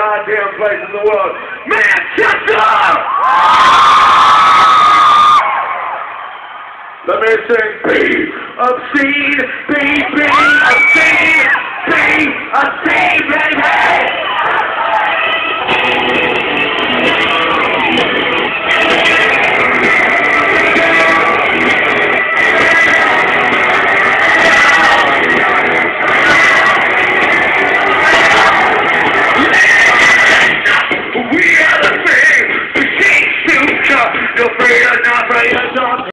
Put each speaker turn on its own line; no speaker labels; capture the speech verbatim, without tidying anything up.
goddamn place in the world. Manchester! Let me sing B, obscene, B, B, obscene, B, obscene, baby!